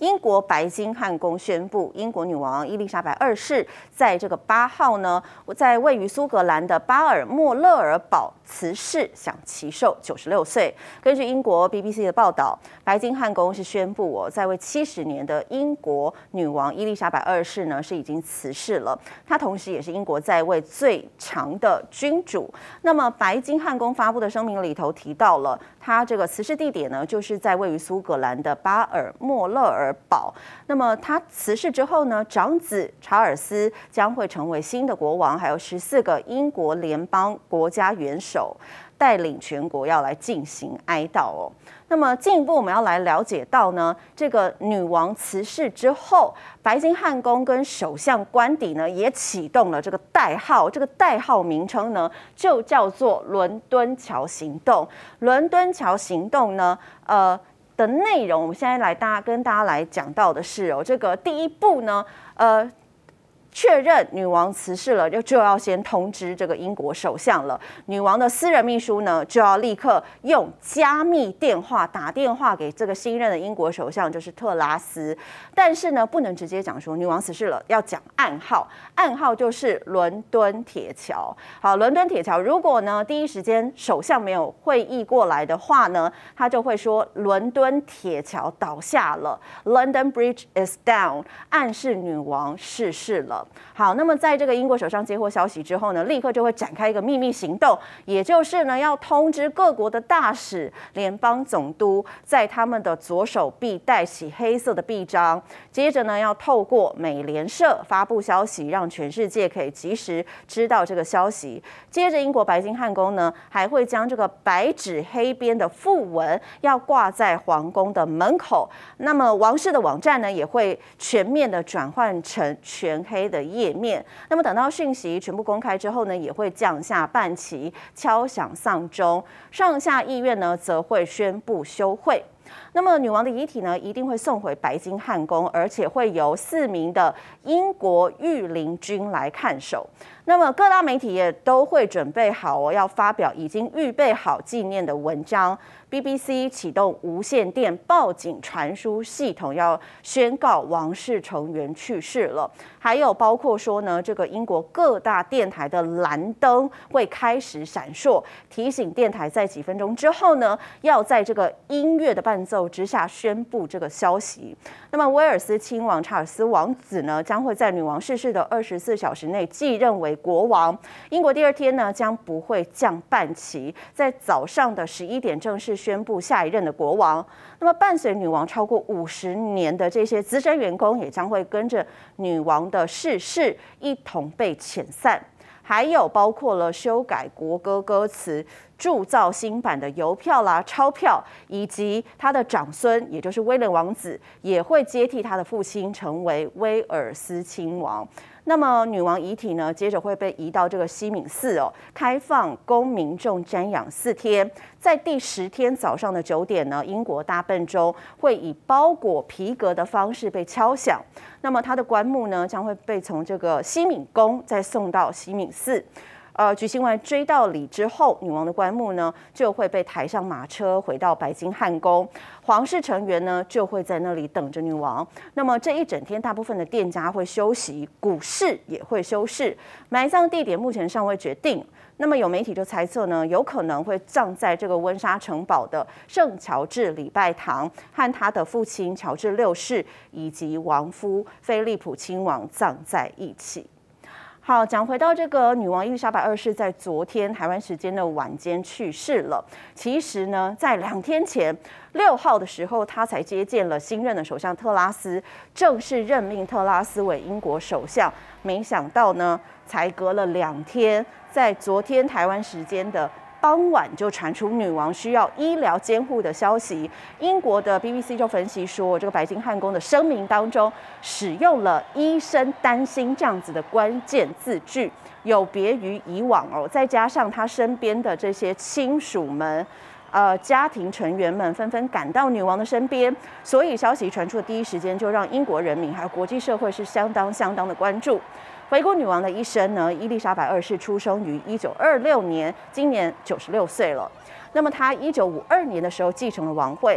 英国白金汉宫宣布，英国女王伊丽莎白二世在这个8号呢，在位于苏格兰的巴尔莫勒尔堡辞世，享其寿96岁。根据英国 BBC 的报道，白金汉宫是宣布在位70年的英国女王伊丽莎白二世呢是已经辞世了。她同时也是英国在位最长的君主。那么白金汉宫发布的声明里头提到了，她这个辞世地点呢，就是在位于苏格兰的巴尔莫勒尔堡。那么她辞世之后呢，长子查尔斯将会成为新的国王，还有14个英国联邦国家元首带领全国要来进行哀悼哦。那么进一步我们要来了解到呢，这个女王辞世之后，白金汉宫跟首相官邸呢也启动了这个代号，这个代号名称呢就叫做伦敦桥行动。伦敦桥行动呢，的内容，我们现在来跟大家来讲到的是这个第一步呢，确认女王辞世了，就要先通知这个英国首相了。女王的私人秘书呢，就要立刻用加密电话打电话给这个新任的英国首相，就是特拉斯。但是呢，不能直接讲说女王辞世了，要讲暗号，暗号就是伦敦铁桥。好，伦敦铁桥，如果呢第一时间首相没有会意过来的话呢，他就会说伦敦铁桥倒下了 ，London Bridge is down， 暗示女王逝世了。好，那么在这个英国首相接获消息之后呢，立刻就会展开一个秘密行动，也就是呢要通知各国的大使、联邦总督，在他们的左手臂戴起黑色的臂章，接着呢要透过美联社发布消息，让全世界可以及时知道这个消息。接着，英国白金汉宫呢还会将这个白纸黑边的讣文要挂在皇宫的门口，那么王室的网站呢也会全面的转换成全黑的页面。那么等到讯息全部公开之后呢，也会降下半旗，敲响丧钟，上下议院呢则会宣布休会。那么女王的遗体呢，一定会送回白金汉宫，而且会由4名的英国御林军来看守。那么各大媒体也都会准备好要发表已经预备好纪念的文章。BBC 启动无线电报警传输系统，要宣告王室成员去世了。还有包括说呢，这个英国各大电台的蓝灯会开始闪烁，提醒电台在几分钟之后呢，要在这个音乐的伴奏之下宣布这个消息。那么威尔斯亲王查尔斯王子呢，将会在女王逝世的24小时内继任为国王。英国第2天呢，将不会降半旗，在早上的11点正式宣布下一任的国王。那么伴随女王超过50年的这些资深员工，也将会跟着女王的逝世一同被遣散。还有包括了修改国歌歌词、铸造新版的邮票啦、钞票，以及他的长孙，也就是威廉王子，也会接替他的父亲，成为威尔斯亲王。那么女王遗体呢，接着会被移到这个西敏寺开放供民众瞻仰4天。在第10天早上的9点呢，英国大笨钟会以包裹皮革的方式被敲响。那么她的棺木呢，将会被从这个西敏宫再送到西敏寺。举行完追悼礼之后，女王的棺木呢就会被抬上马车回到白金汉宫，皇室成员呢就会在那里等着女王。那么这一整天，大部分的店家会休息，股市也会休市。埋葬地点目前尚未决定。那么有媒体就猜测呢，有可能会葬在这个温莎城堡的圣乔治礼拜堂，和他的父亲乔治6世以及亡夫菲利普亲王葬在一起。好，讲回到这个女王伊丽莎白二世在昨天台湾时间的晚间去世了。其实呢，在2天前6号的时候，她才接见了新任的首相特拉斯，正式任命特拉斯为英国首相。没想到呢，才隔了2天，在昨天台湾时间的傍晚就传出女王需要医疗监护的消息。英国的 BBC 就分析说，这个白金汉宫的声明当中使用了"医生担心"这样子的关键字句，有别于以往再加上他身边的这些亲属们。家庭成员们纷纷赶到女王的身边，所以消息传出的第一时间就让英国人民还有国际社会是相当的关注。回顾女王的一生呢，伊丽莎白二世出生于1926年，今年96岁了。那么她1952年的时候继承了王位，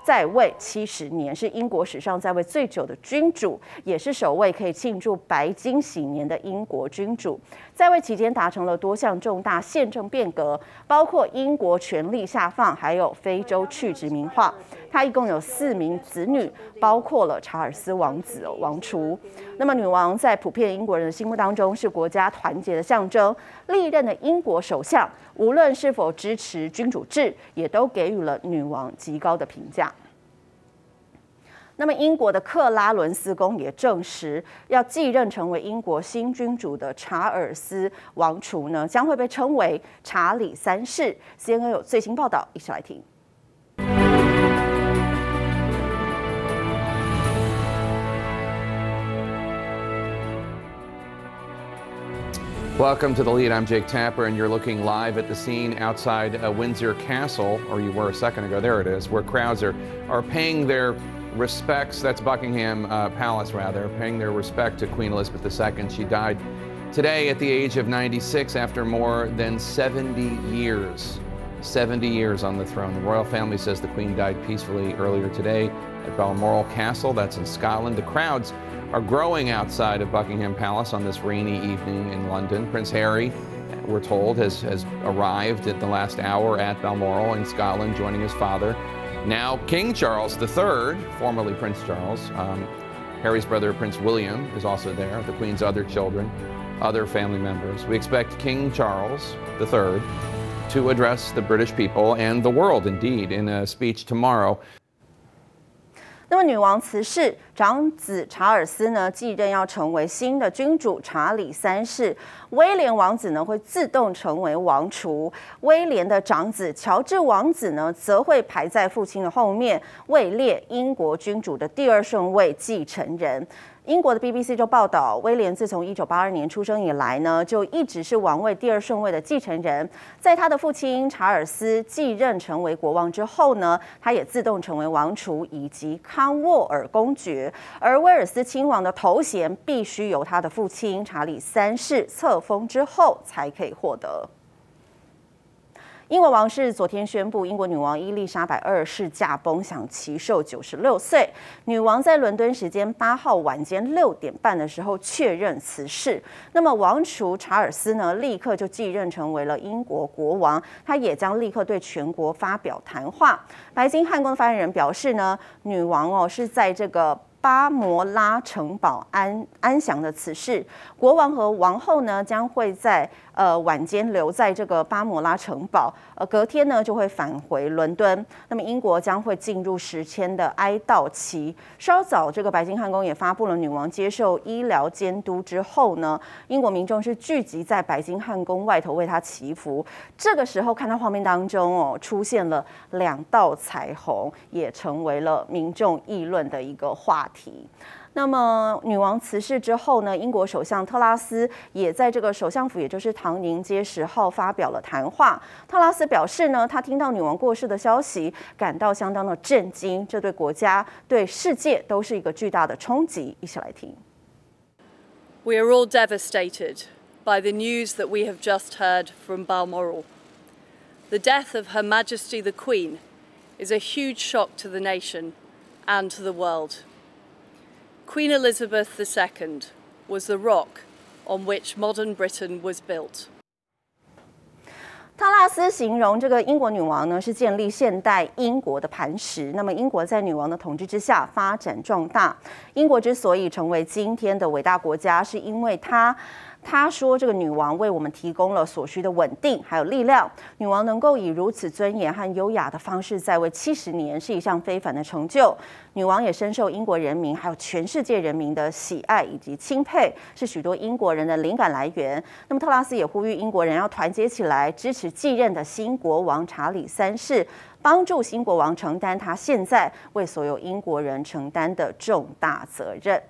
在位70年，是英国史上在位最久的君主，也是首位可以庆祝白金禧年的英国君主。在位期间达成了多项重大宪政变革，包括英国权力下放，还有非洲去殖民化。他一共有4名子女，包括了查尔斯王子王储。那么女王在普遍英国人的心目当中是国家团结的象征。历任的英国首相，无论是否支持君主制，也都给予了女王极高的评价。那么，英国的克拉伦斯宫也证实，要继任成为英国新君主的查尔斯王储呢，将会被称为查理3世。CNN 有最新报道，一起来听。 Welcome to The Lead. I'm Jake Tapper, and you're looking live at the scene outside Windsor Castle, or you were a second ago. There it is, where crowds are paying their respects. That's Buckingham Palace, rather, paying their respect to Queen Elizabeth II. She died today at the age of 96 after more than 70 years. 70 years on the throne. The royal family says the Queen died peacefully earlier today at Balmoral Castle. That's in Scotland. The crowds are growing outside of Buckingham Palace on this rainy evening in London. Prince Harry, we're told, has arrived at the last hour at Balmoral in Scotland, joining his father. Now, King Charles III, formerly Prince Charles, Harry's brother Prince William is also there, the Queen's other children, other family members. We expect King Charles III to address the British people and the world, indeed, in a speech tomorrow. 那么，女王辞世，长子查尔斯呢继任，要成为新的君主查理3世。威廉王子呢会自动成为王储，威廉的长子乔治王子呢则会排在父亲的后面，位列英国君主的第2顺位继承人。英国的 BBC 就报道，威廉自从1982年出生以来呢，就一直是王位第2顺位的继承人。在他的父亲查尔斯继任成为国王之后呢，他也自动成为王储以及康沃尔公爵。而威尔斯亲王的头衔必须由他的父亲查理3世册封之后才可以获得。英国王室昨天宣布，英国女王伊丽莎白2世驾崩，享其寿96岁。女王在伦敦时间8号晚间6点半的时候确认辞世。那么，王储查尔斯呢，立刻就继任成为了英国国王，他也将立刻对全国发表谈话。白金汉宫的发言人表示呢，女王是在这个巴摩拉城堡安详的辞世，国王和王后呢将会在晚间留在这个巴摩拉城堡，隔天呢就会返回伦敦。那么英国将会进入10天的哀悼期。稍早，这个白金汉宫也发布了女王接受医疗监督之后呢，英国民众是聚集在白金汉宫外头为她祈福。这个时候看到画面当中出现了2道彩虹，也成为了民众议论的一个话题。那么，女王辞世之后呢，英国首相特拉斯也在这个首相府，也就是唐宁街10号发表了谈话。特拉斯表示呢，他听到女王过世的消息，感到相当的震惊，这对国家、对世界都是一个巨大的冲击。一起来听。 We are all devastated by the news that we have just heard from Balmoral. The death of Her Majesty the Queen is a huge shock to the nation and to the world. Queen Elizabeth II was the rock on which modern Britain was built. 特拉斯形容这个英国女王呢是建立现代英国的磐石。那么英国在女王的统治之下发展壮大。英国之所以成为今天的伟大国家，是因为他说，这个女王为我们提供了所需的稳定还有力量。女王能够以如此尊严和优雅的方式在位70年，是一项非凡的成就。女王也深受英国人民还有全世界人民的喜爱以及钦佩，是许多英国人的灵感来源。那么特拉斯也呼吁英国人要团结起来，支持继任的新国王查理3世，帮助新国王承担他现在为所有英国人承担的重大责任。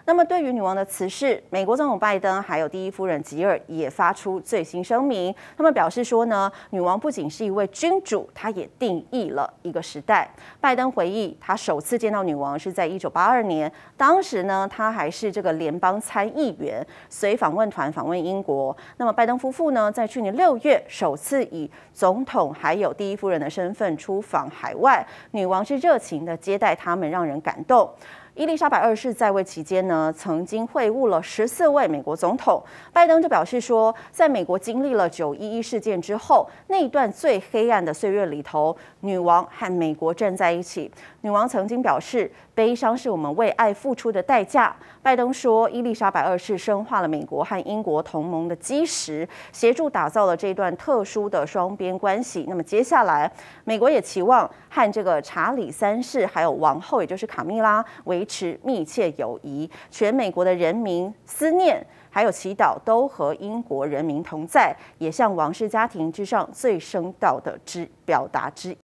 那么，对于女王的辞世，美国总统拜登还有第一夫人吉尔也发出最新声明。他们表示说呢，女王不仅是一位君主，她也定义了一个时代。拜登回忆，他首次见到女王是在1982年，当时呢，她还是这个联邦参议员，随访问团访问英国。那么，拜登夫妇呢，在去年6月首次以总统还有第一夫人的身份出访海外，女王是热情的接待他们，让人感动。伊丽莎白2世在位期间呢，曾经会晤了14位美国总统。拜登就表示说，在美国经历了911事件之后，那一段最黑暗的岁月里头，女王和美国站在一起。女王曾经表示，悲伤是我们为爱付出的代价。拜登说，伊丽莎白2世深化了美国和英国同盟的基石，协助打造了这段特殊的双边关系。那么接下来，美国也期望和这个查理3世还有王后，也就是卡蜜拉维持密切友谊。全美国的人民思念还有祈祷都和英国人民同在，也向王室家庭之上最深道的表达之